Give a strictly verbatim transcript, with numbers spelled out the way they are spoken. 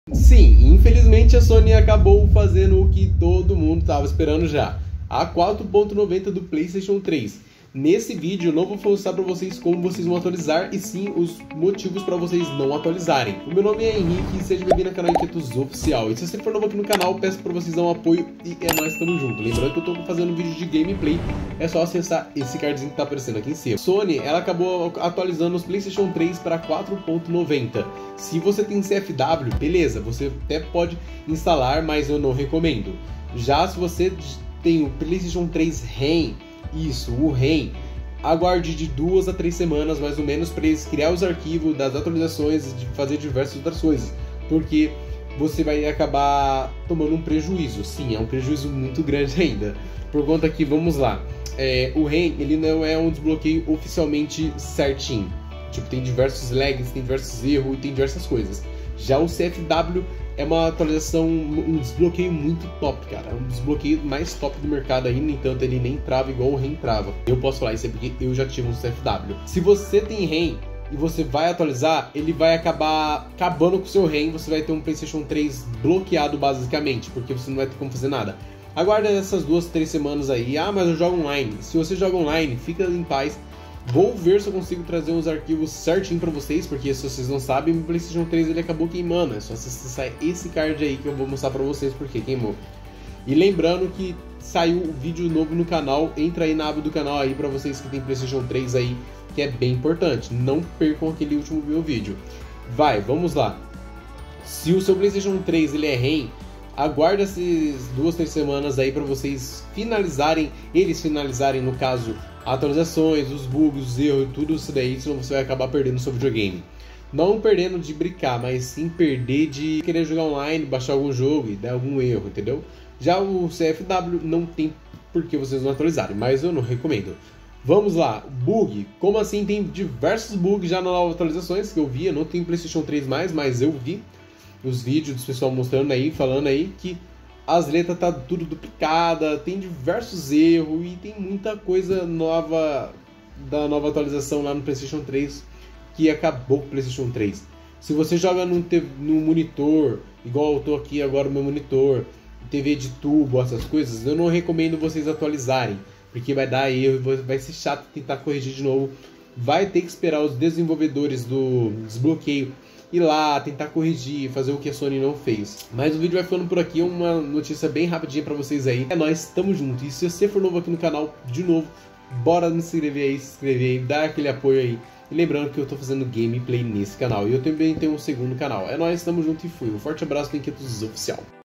Sim, infelizmente a Sony acabou fazendo o que todo mundo estava esperando já. A quatro ponto noventa do PlayStation três. Nesse vídeo eu não vou mostrar para vocês como vocês vão atualizar, e sim os motivos para vocês não atualizarem. O meu nome é Henrique e seja bem-vindo ao canal Inquietus Oficial. E se você for novo aqui no canal, peço para vocês dar um apoio e é nóis, tamo junto. Lembrando que eu tô fazendo um vídeo de gameplay, é só acessar esse cardzinho que tá aparecendo aqui em cima. Sony, ela acabou atualizando os PlayStation três para quatro ponto noventa. Se você tem C F W, beleza, você até pode instalar, mas eu não recomendo. Já se você tem o PlayStation três RAM, isso, o RAM, aguarde de duas a três semanas mais ou menos para eles criar os arquivos das atualizações e de fazer diversas outras coisas, porque você vai acabar tomando um prejuízo. Sim, é um prejuízo muito grande ainda, por conta que, vamos lá, é, o RAM ele não é um desbloqueio oficialmente certinho, tipo, tem diversos lags, tem diversos erros e tem diversas coisas. Já o C F W é uma atualização, um desbloqueio muito top, cara. É um desbloqueio mais top do mercado aí, no entanto, ele nem trava igual o RAM trava. Eu posso falar isso aí porque eu já tive um C F W. Se você tem RAM e você vai atualizar, ele vai acabar acabando com o seu RAM, você vai ter um PlayStation três bloqueado basicamente, porque você não vai ter como fazer nada. Aguarda essas duas, três semanas aí. Ah, mas eu jogo online. Se você joga online, fica em paz. Vou ver se eu consigo trazer uns arquivos certinho pra vocês, porque se vocês não sabem, o PlayStation três ele acabou queimando. É só você acessar esse card aí que eu vou mostrar pra vocês porque queimou. E lembrando que saiu um vídeo novo no canal, entra aí na aba do canal aí pra vocês que tem PlayStation três aí, que é bem importante. Não percam aquele último meu vídeo. Vai, vamos lá. Se o seu PlayStation três ele é RAM, aguarda essas duas, três semanas aí pra vocês finalizarem, eles finalizarem no caso, atualizações, os bugs, os erros, tudo isso daí, senão você vai acabar perdendo o seu videogame. Não perdendo de brincar, mas sim perder de querer jogar online, baixar algum jogo e dar algum erro, entendeu? Já o C F W não tem por que vocês não atualizarem, mas eu não recomendo. Vamos lá, bug. Como assim? Tem diversos bugs já nas novas atualizações que eu vi. Eu não tenho PlayStation três mais, mas eu vi os vídeos do pessoal mostrando aí, falando aí que as letras tá tudo duplicada, tem diversos erros e tem muita coisa nova da nova atualização lá no PlayStation três que acabou com o PlayStation três. Se você joga no, no monitor, igual eu tô aqui agora no meu monitor, T V de tubo, essas coisas, eu não recomendo vocês atualizarem, porque vai dar erro e vai ser chato tentar corrigir de novo. Vai ter que esperar os desenvolvedores do desbloqueio ir lá, tentar corrigir, fazer o que a Sony não fez. Mas o vídeo vai ficando por aqui, uma notícia bem rapidinha pra vocês aí. É nóis, tamo junto. E se você for novo aqui no canal, de novo, bora me inscrever aí, se inscrever aí, dar aquele apoio aí. E lembrando que eu tô fazendo gameplay nesse canal. E eu também tenho um segundo canal. É nóis, tamo junto e fui. Um forte abraço do Inquietus Oficial.